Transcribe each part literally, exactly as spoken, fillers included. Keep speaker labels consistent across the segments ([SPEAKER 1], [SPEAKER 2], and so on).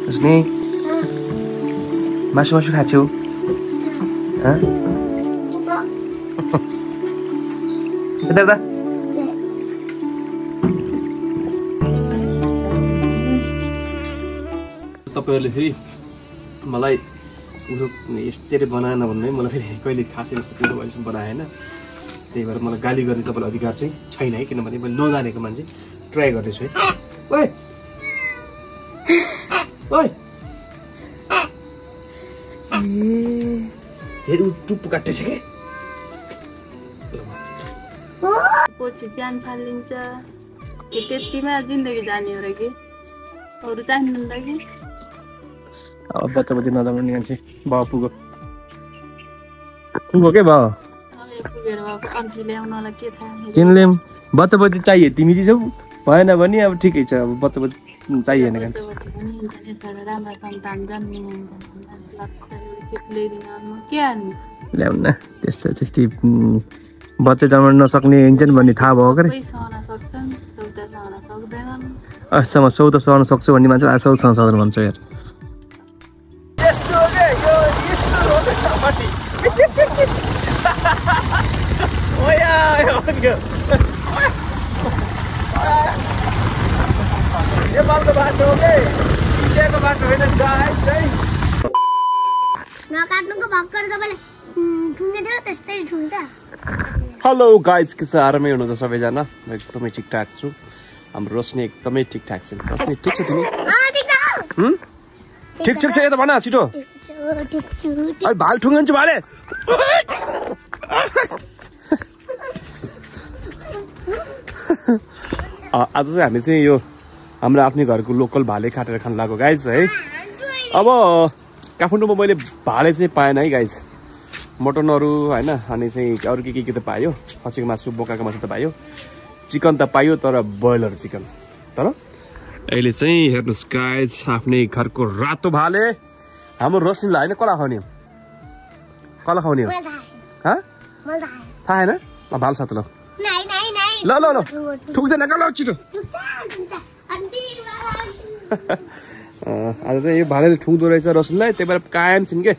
[SPEAKER 1] रोशनी मासु मासु खान्छौ यता तपाईहरुले फेरि मलाई यस्तै बनाएन भन्ने मलाई फेरि कहिले खासै जस्तो कुरो अहिलेसम्म बनाएन त्यही भएर मलाई गाली गर्ने तपाईलाई अधिकार चाहिँ छैन है किनभने मैले नजानेको मान्छे ट्राई गर्दैछु है ओइ ओइ ए हेरु टुप्पु काट्दैछ के
[SPEAKER 2] पछि ज्यान फालिन्छ के त्यतिमा जिन्दगी जाने हो र के अरु चाहनुहुन्न कि
[SPEAKER 1] अब बच्चा बच्चा नजानु नि मान्छे बाउ पुगो पुगो के बाउ
[SPEAKER 2] पुगेर बाबु अन्ति ल्याउनलाई के थाहा
[SPEAKER 1] किनले बच्चा बच्चा चाहिए तिमी दिन्छौ भएन भने अब ठिकै छ अब बच्चा बच्चा चाहिएन कान्छ
[SPEAKER 2] राम्रो सन्तान जन्मिने के हाल्नु
[SPEAKER 1] ल्याउन न त्यस्तो त्यस्तै बच्चा जन्माउन नसक्ने इन्जन भन्ने थाहा भयो के अहिलेसम्म सौदा सहन सक्छु भन्ने मान्छे आज सौदा सहन सक्दैन भन्छ यार हेलो गाइज के छ आरामै हुनुहुन्छ सबैजना म एकदमै ठिकठाक छु हाम्रो रोशनी एकदमै ठिकठाक छ रोशनी ठिक छ तिमी ठिक ठिक छ यता भन छिटो अरे भाल ठुङ्गन्छ भाले आज चाहिँ हामी चाहिँ यो हाम्रो आफ्नै घरको लोकल भाले काटेर खान लाग्यो गाइज है अब काठमाडौँमा मैले भाले चाहिँ पाएन है गाइज मटनहरू होइन अनि चाहिँ अरू के के के त पायो खसीको मासु बोकाको मासु त पायो चिकन त पायो तर ब्रोइलर चिकन तर अहिले चाहिँ हेर्नुहोस् गाइज आफ्नै घरको रातो भाले हाम्रो रोशनीलाई होइन कसलाई खुवाउने कसलाई खुवाउने हो थाहा छैन भाल साथ ल ल ल ल ठुक्दैन ल छिटो आज चाहिँ यो भालेले ठुक्दो रहेछ रोशनीलाई त्यही भएर कायम छिन् के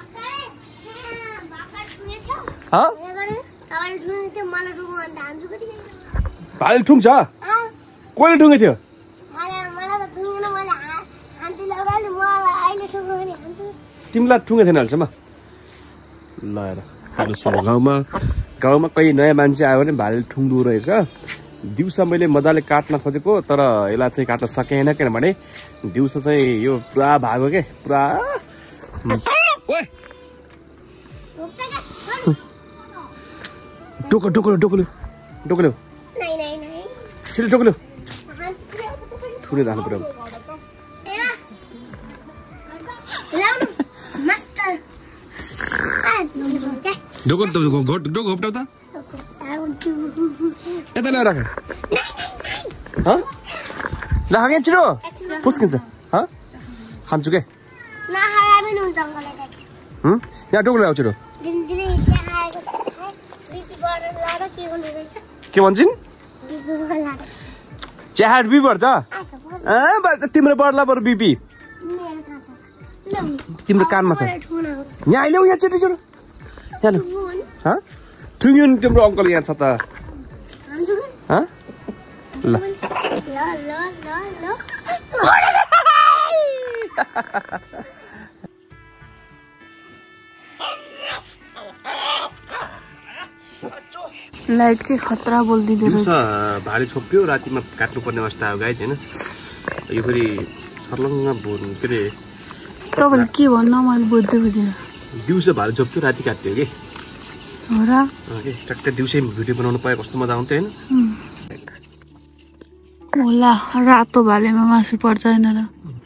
[SPEAKER 1] भाले ठुङ्छ कसले ठुङ्गेको थियो तिमीलाई ठुङ्गे थिएन अहिलेसम्म ल हेर गाउँमा गाउँमा कोही नयाँ मान्छे आयो भने भालेले ठुङ्दो रहेछ दिउँसो मैले मजाले काट्न खोजेको तर यसलाई चाहिँ काट्न सकेन किनभने दिउँसो चाहिँ यो पुरा भागो के पुरा टोको टोको टोकलो टोकलो छिटो टोकलो ठुलो राख्नु पर्यो डोको डोको घोप्टाउ त यता ल्याएर राख राख छिटो फुस्किन्छ खान्छु के यहाँ डोको ल्याऊ छिटो के भन्छन् चिया बिपी बढ्छ तिम्रो बढ्ला बरु बिपी तिम्रो कानमा छ यहाँ आइल्याउ यहाँ छिटो छिटो यहाँ लु ठुङ्ग्यो नि तिम्रो अङ्कल यहाँ छ त ल
[SPEAKER 2] लाइट के खतरा बोलिदिँदो रहेछ
[SPEAKER 1] भाले छोप्यो रातिमा काट्नु पर्ने अवस्था आयो गाइज होइन यो फेरि सर्लङ्ग बोन के अरे
[SPEAKER 2] तपाईँले के भन्नु मैले बुझ्दै बुझिनँ
[SPEAKER 1] दिउँसो भाले छोप्थ्यो राति काट्थ्यो कि
[SPEAKER 2] हो र
[SPEAKER 1] ट्याक्कै दिउँसै भिडियो बनाउनु पाए कस्तो मजा आउँथ्यो होइन
[SPEAKER 2] होला रातो भालेमा मासु पर्छ होइन र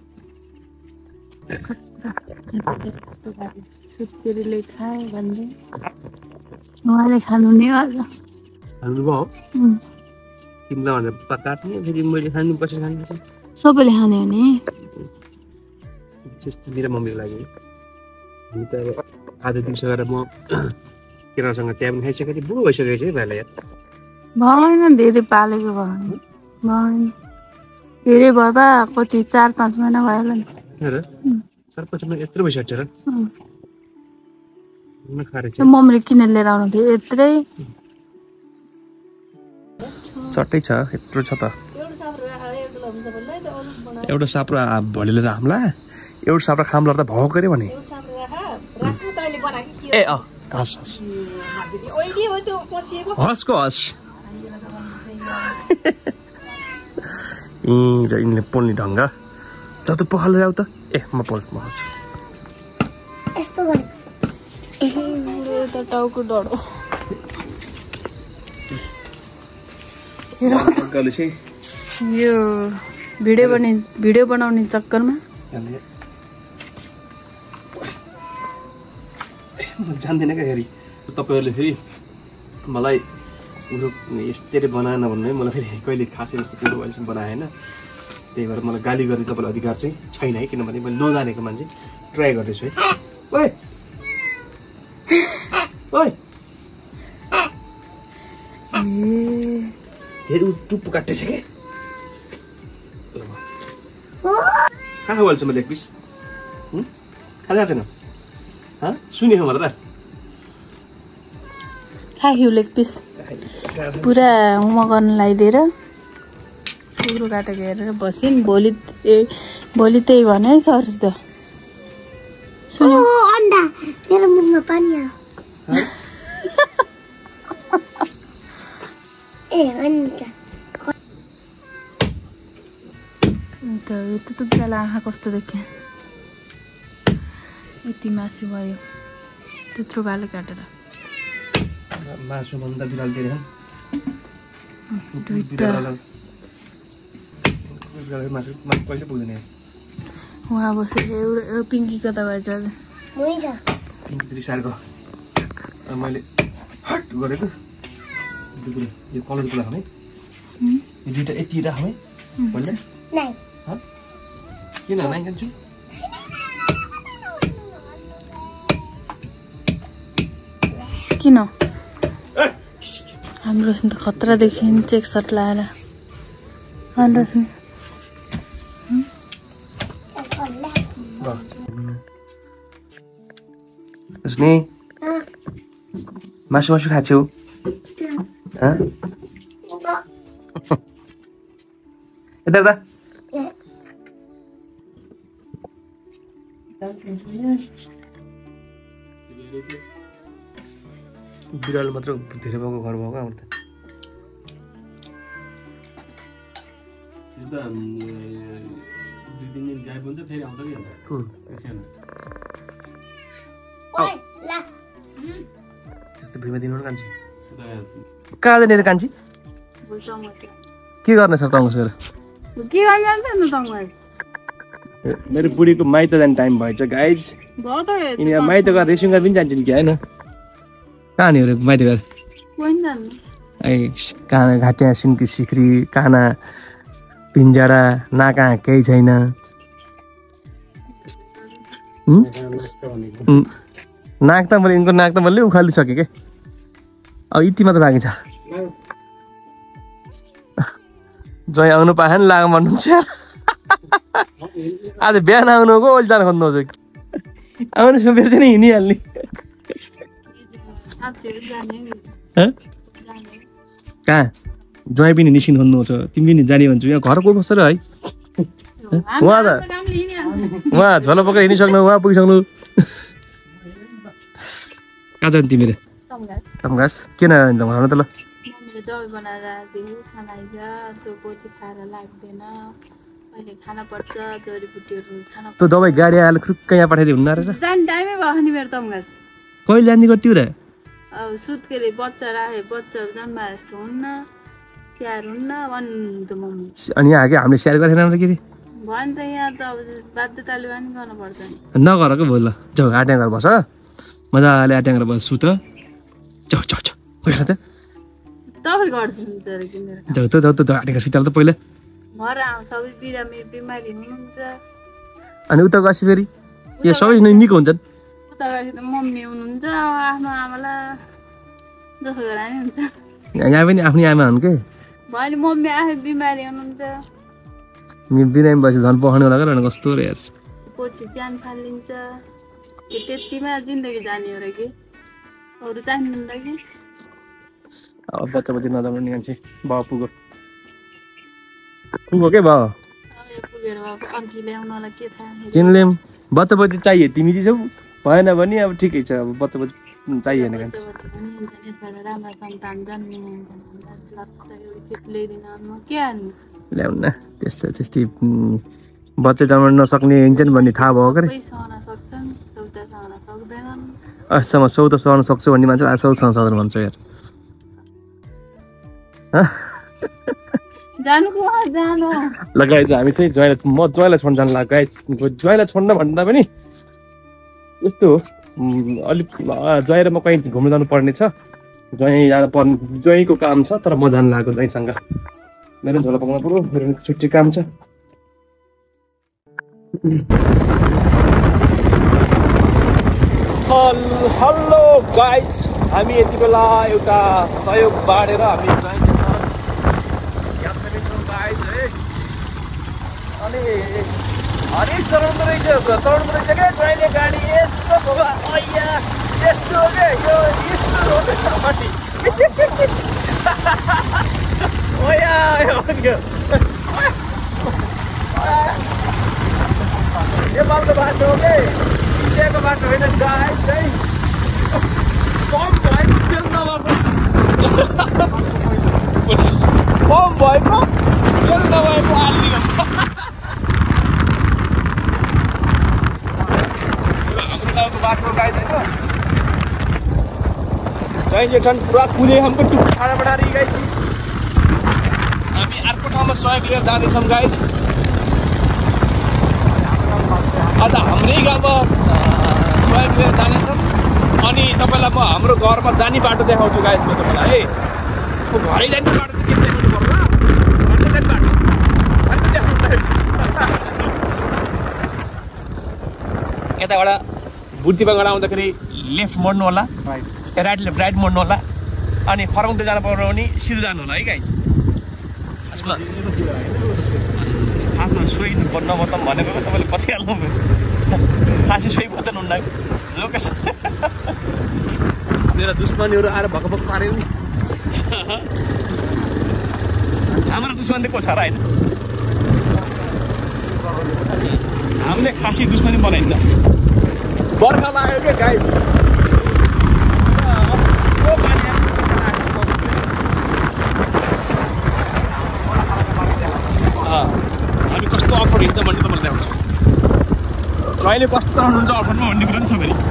[SPEAKER 2] सुत्केरीले खाए भन्दै उहाँले खानु नि होला
[SPEAKER 1] खानुभयो तिमीलाई भनेर काट्ने फेरि मैले खानु पछि खानु
[SPEAKER 2] सबैले खाने हो नि
[SPEAKER 1] त्यस्तो मेरो मम्मीको लागि हामी त अब आज दिउँसो गएर म केरासँग त्यहाँ पनि खाइसकेको थिएँ बुढो भइसकेको छ है भाइलाई यार
[SPEAKER 2] भएन धेरै पालेको भयो भएन धेरै भयो बा कति चार पाँच महिना भयो होला नि
[SPEAKER 1] हेर सरपछि म यत्रो भइसक्छ र म खारे छ
[SPEAKER 2] मम्मीले किन लिएर आउनु थियो यत्रै
[SPEAKER 1] चट्टै छ यत्रो छ त एउटा साप्रो भोलि लिएर आउँला एउटा साप्रो खामला त भौ गरे भने ए अ हस् हस् हस्को हस् ए यिनले पोल्ने ढङ्ग जति पखाल ल्याउ त ए म पोल म
[SPEAKER 2] यस्तो गरे ए त टाउको डढो यो भिडियो बना भिडियो बनाउने चक्करमा
[SPEAKER 1] जान्दैन क्या फेरि तपाईँहरूले फेरि मलाई यस्तै बनाएन भन्नु है मलाई फेरि कहिले खासै जस्तो कुरो अहिलेसम्म बनाएन त्यही भएर मलाई गाली गर्ने तपाईँलाई अधिकार चाहिँ छैन है किनभने मैले नजानेको मान्छे ट्राई गर्दैछु है ओइ ओइ धेरै टुप्पो काट्दैछ के कहाँ खाइहाल्छु मैले एक पिस खाजा छैन सुने हो मतलब
[SPEAKER 2] खायो लेग पिस पुरा उमा गर्न लगाइदिएर कुकुरो काटेको हेरेर बस्यो नि भोलि ए भोलि त्यही भने है सर त
[SPEAKER 3] अन्डा मेरो मुखमा पानी आयो ए अन्डा
[SPEAKER 2] त यति त बेला आँखा कस्तो देखेँ यति मासु भयो त्यत्रो बाले काटेर
[SPEAKER 1] मासु भन्दा बिराल दिएर मासु कहिले पुग्दैन
[SPEAKER 2] उहाँ बसेको एउटा पिङ्की कता भएछ
[SPEAKER 1] रिसारको मैले हट गरेको यो कलर कुरा खाने यो दुइटा यति राख्ने पहिला किन नाइ खान्छु
[SPEAKER 2] किन हाम्रो त खतरा देखिन्छ चेक सर्ट लाएर
[SPEAKER 1] उसने मासु मासु खान्छौ यता दा बिरालो मात्र धेरै भएको घर भएको हाम्रो त त्यस्तो भुइँमा दिनु न कान्छी कहाँ जाने कान्छी के गर्ने सर तङ्गस गरेर
[SPEAKER 2] के गर्न जान्छ न तङ्गस
[SPEAKER 1] मेरो बुढीको माइत जाने टाइम भएछ गाइज यिनी माइत गएर रेसिङ पनि जान्छन् कि होइन कहाँ नि माइत गएर काना घाटिया सिन्की सिक्री काना पिन्जाडा नाका केही छैन नाक त मैले यिनको नाक त मैले उखालिसकेँ के अब यति मात्र बाँकी छ जय आउनु पाएन लाग भन्नुहुन्छ आज बिहान आउनुको ओल्ड जान खोज्नुहुन्छ आउनु सोपेर चाहिँ हिँडिहाल्ने कहाँ ज्वाइँ पनि निस्किनु खोज्नुहुन्छ तिमी पनि जाने भन्छु यहाँ घर को बस्छ र है उहाँ त उहाँ झोला पक्रेर हिँडिसक्नु उहाँ पुगिसक्नु कहाँ जानु तिमीले तमघास किन भन्नु त ल
[SPEAKER 2] दबाई बनाएर दियो खाना आइज त्यो पछि खाएर लाग्दैन अहिले खाना पर्छ जडीबुटीहरू खाना
[SPEAKER 1] त्यो दबाई गाडी आएर खुक्क यहाँ पठाइदियो हुन्न रहेछ
[SPEAKER 2] जाने टाइमै भयो नि मेरो तमघास
[SPEAKER 1] कहिले जाने गर्थ्यौ र
[SPEAKER 2] अब सुत के अरे बच्चा राखे बच्चाहरू जन्माए जस्तो हुन्न स्याहार हुन्न भन्नु मम्मी
[SPEAKER 1] अनि यहाँ के हामीले स्याहार गरेन के अरे
[SPEAKER 2] भयो नि त यहाँ त अब बाध्यताले पनि गर्नु पर्छ नि
[SPEAKER 1] नगरको भयो ल जाऊ आट्याङ गरेर बस मजाले आट्याङ गरेर बस सुत जाऊ जाऊ जाऊ गएर त
[SPEAKER 2] तपाईँ गरिदिनु तर किनेर
[SPEAKER 1] जाऊ त जाऊ त आट्याङ सिताल त पहिला
[SPEAKER 2] घर आउँछ सबै बिरामी बिमारी हुनुहुन्छ
[SPEAKER 1] अनि उता गएपछि फेरि यहाँ सबै निको हुन्छन्
[SPEAKER 2] उता गएपछि त मम्मी हुनुहुन्छ आफ्नो आमालाई जसो गरेर नि हुन्छ
[SPEAKER 1] यहाँ पनि आफ्नै आमा हुन् के
[SPEAKER 2] भयो नि मम्मी आफै बिमारी हुनुहुन्छ
[SPEAKER 1] बिरामी भएपछि झन् पखाउने होला र कस्तो रे यार
[SPEAKER 2] पछि च्यान फालिन्छ त्यतिमा जिन्दगी जाने हो र कि अरू चाहिँदैन कि
[SPEAKER 1] अब बच्चा बच्ची नजानु नि मान्छे बाउ पुगो पुगो के भयो
[SPEAKER 2] पुगेर बाबु अर्की ल्याउनलाई के थाहा
[SPEAKER 1] किनले बच्चा बच्ची चाहिए तिमी चाहिँ छौ भएन भने अब ठिकै छ अब बच्चा बच्ची चाहिएन मान्छे
[SPEAKER 2] राम्रो सन्तान जन्मिने के हाल्नु
[SPEAKER 1] ल्याउनु न त्यस्तो त्यस्तै बच्चा जन्माउन नसक्ने हिँड्छन् भन्ने थाहा भयो के अहिलेसम्म सौदा सहन सक्छु भन्ने मान्छे आजसम्म सहन सक्दैन भन्छ यार ल गाइज हामी चाहिँ ज्वाइँलाई म ज्वाइँलाई छोड्न जानु लाग्यो गाइज ज्वाइँलाई छोड्न भन्दा पनि यस्तो हो अलिक ज्वाइँ र म कहीँ घुम्न जानु पर्ने छ ज्वाइँ जानु पर्ने ज्वाइँको काम छ तर म जानु लाग्यो ज्वाइँसँग मेरो झोला पकाउनु पर्यो मेरो छुट्टी काम छ हेलो गाइज हामी यति बेला एउटा सहयोग बाँडेर हामी यात्रा छौँ गाइज है अनि हरि चलाउँदो रहेछ चलाउँदो रहेछ क्या ज्वाइँले गाडी यस्तो बाबा अया यस्तो हो क्या यो यस्तो हो क्या माथि ओया नेपालको बाटो हो कि इन्डियाको बाटो होइन गाइस है कम भएको तेल नभएको कम भएको तेल नभएको आलिको हाम्रो गाउँको बाटो गाइस होइन जय जेठन पुरा कुदे हमको ठाडा बढा रही गाइस हामी अर्को ठाउँमा सहयोग लिएर जाँदैछौँ गाइस अन्त हाम्रै गाउँमा सहयोग लिएर जानेछौँ अनि तपाईँलाई म हाम्रो घरमा जाने बाटो देखाउँछु गाइस म तपाईँलाई है म घरै जाने बाटो चाहिँ के देखाउनु पर्ला घरले जाने बाटो घरको देखाउनु यताबाट बुद्धिबाङबाट आउँदाखेरि लेफ्ट मोड्नु होला राइट लेफ्ट राइट मोड्नु होला अनि खरमतिर जानु पर्यो भने सिधो जानु होला है गाइस आफ्नो सोही नबताउँ भनेको तपाईँले बताइहाल्नु खासै सोही बताउनु हुन्न लोकेसन मेरा दुश्मनीहरू आएर भक भक पाऱ्यो नि हाम्रो दुश्मन को छ र होइन हामीले खासै दुश्मनी बनाइन्न बर्खा लाग्यो क्या गाइस हामी कस्तो अफर हिँड्छ भन्ने तपाईँलाई देखाउँछु जहिले कस्तो चलाउनुहुन्छ अफरमा भन्ने कुरा पनि छ फेरि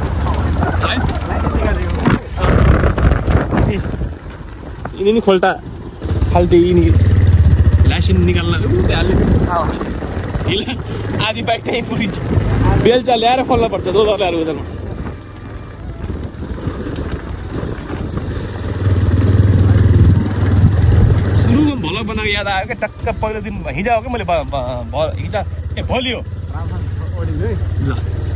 [SPEAKER 1] है यिनी नि खोल्टा फाल्टे यिनी लाइसेन्स निकाल्न हिल आधी बाइक त्यहीँ पुगिन्छ बेलचा ल्याएर खोल्न पर्छ दोधर ल्याएर उधार पर्छ सुरुमा भ्लग बनाएको याद आयो क्या टक्क पहिलो दिन हिजो हो क्या मैले हिजो ए भोलि हो ल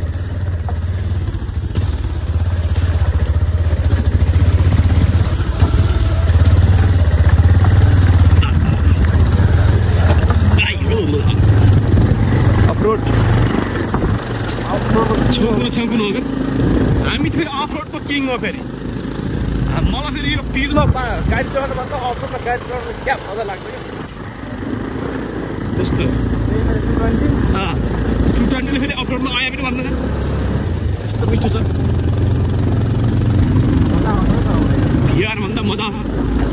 [SPEAKER 1] अफरोड छेउकुनो छेउकुनो हो क्या हामी फेरि अफरोडको किङ हो फेरि मलाई फेरि यो पिचमा गाडी चलाउनु भन्दा अफरोडमा गाडी चलाउनु क्या मजा लाग्छ क्या त्यस्तो टु ट्वेन्टीले फेरि अफरोडमा आयो पनि भन्दैन त्यस्तो मिठो छ बिहारभन्दा मजा आउँछ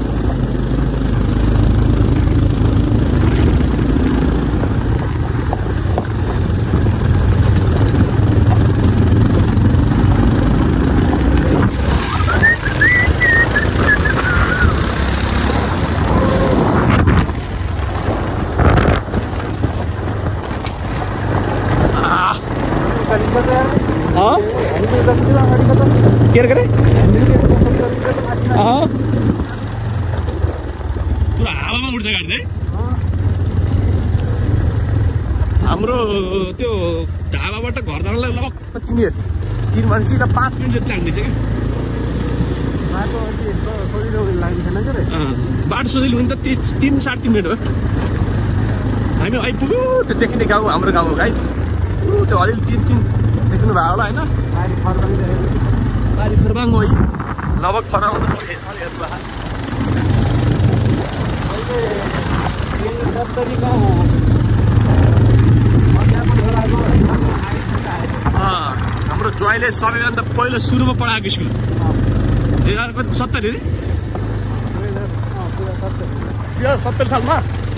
[SPEAKER 1] के अरे पुरा हावामा उड्छ गाडी हाम्रो त्यो ढाबाबाट घर जानलाई लगभग कति मिनट तिन मान्छे त पाँच मिनट जति लाग्दैछ क्या बाटो सोधिलो हुने त तिन साढे तिन मिनट हो हामी आइपुग्यो त्यो देखिने गाउँ हाम्रो गाउँ हो गाइस त्यो अलिअलि टिन टिन देख्नु भएको होला होइन बारी फर्बाङ हो है लगभग फर्बाङ हाम्रो ज्वाइँले सबैभन्दा पहिलो सुरुमा पढाएको स्कुल दुई हजार कति सत्तरी अरे दुई हजार सत्तरी सालमा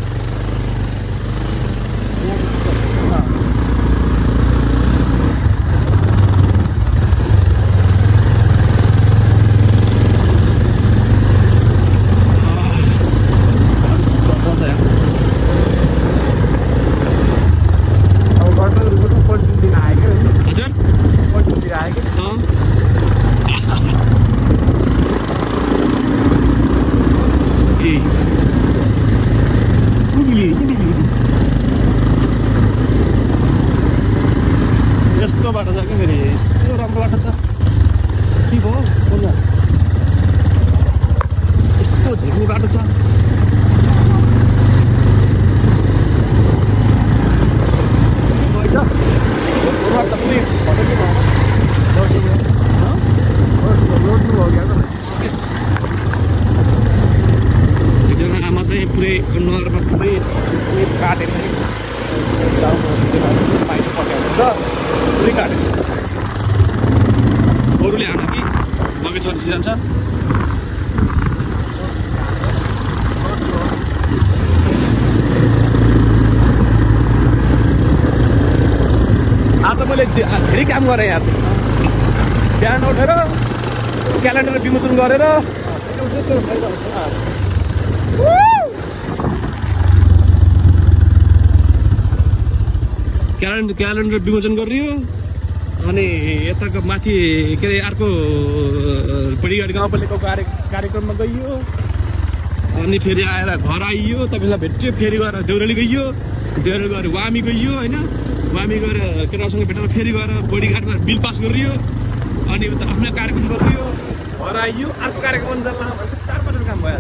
[SPEAKER 1] यस्तो बाटो छ कि फेरि यस्तो राम्रो बाटो छ के भयो यस्तो झिक्ने बाटो छ एकजना आमा चाहिँ पुरै अनुहारमा पुरै काटेर बाहिर पठाएको छ पुरै काटेको अरूले हान कि मकै छोरी जान्छ आज मैले धेरै काम गरेँ यार बिहान उठेर क्यालेन्डर विमोचन गरेर क्यालेन्डर क्यालेन्डर विमोचन गरियो अनि यताको माथि के अरे अर्को बडीगाडी गाउँपालिकाको कार्य कार्यक्रममा गइयो अनि फेरि आएर घर आइयो तपाईँलाई भेट्यो फेरि गएर देउराली गइयो देउराली गएर वामी गइयो होइन वामी गएर केटासँग भेटेर फेरि गएर बडीगाडीमा बिल पास गरियो अनि उता आफ्नो कार्यक्रम गरियो घर आइयो अर्को कार्यक्रम जाला चार पाँच काम भयो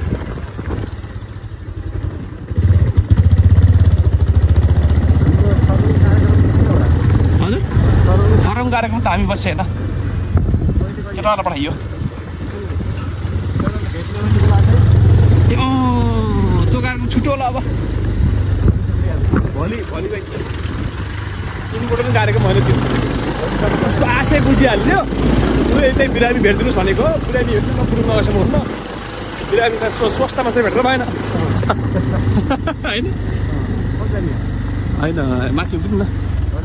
[SPEAKER 1] धर्म कार्यक्रम त हामी बसेन केटालाई पठाइयो त्यो कार्यक्रम छुट्टो होला अब भोलि भोलि इम्पोर्टेन्ट कार्यक्रम होइन त्यो उसको आशय बुझिहाल्यो ऊ यतै बिरामी भेटिदिनुहोस् भनेको बिरामी भेट्नु नपुग्नु नगएसम्म हुन्न बिरामी त स्वस्थ मात्रै भेटेर भएन होइन होइन माथि उठ्नु न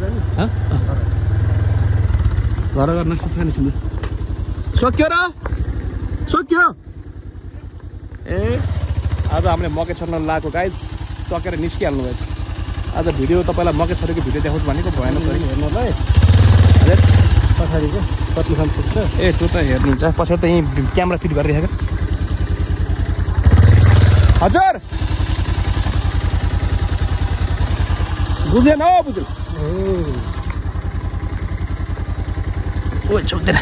[SPEAKER 1] घर गर्न सक्दैन छिन् सक्यो र सक्यो ए आज हामीले मकै छर्न लगाएको गाइज सकेर निस्किहाल्नु भएछ आज भिडियो तपाईँलाई मकै छरेको भिडियो देखाउँछु भनेको भएन सर हेर्नलाई पछाडिको कति खान पुग्छ ए त्यो त हेर्नुहुन्छ पछाडि त यहीँ क्यामेरा फिट गरिरहेको हजुर बुझेन हो बुझ्यो ओ छोड्दैन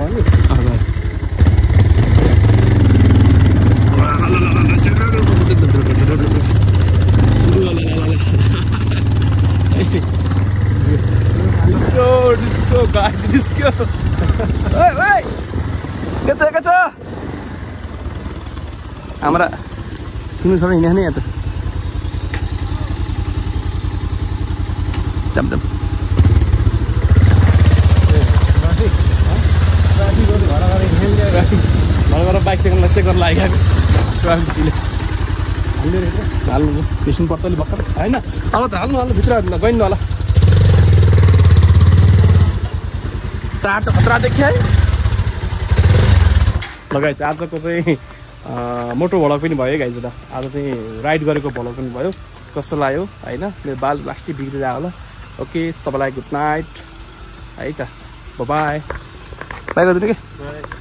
[SPEAKER 1] डिस्को डिस्को गाइस डिस्को ओइ ओइ के छ के छ हाम्रा सुन्नु सबै हिँड्ने नि यहाँ त जम जम घर बाइक चेक चेक गर्न लागेको ट्राफिकले हाल्नु बेच्नु पर्छ अलिक भर्खर होइन अब त हाल्नु हाल्नु भित्र गइनु होला टाटो खतरा देखियो है लगाइछ आजको चाहिँ मोटो भ्लग पनि भयो है गाइज त आज चाहिँ राइड गरेको भ्लग पनि भयो कस्तो लाग्यो होइन मेरो बाल लास्टै बिग्रिरहेको होला ओके सबैलाई गुड नाइट है त बाई बाई गरिदिनु कि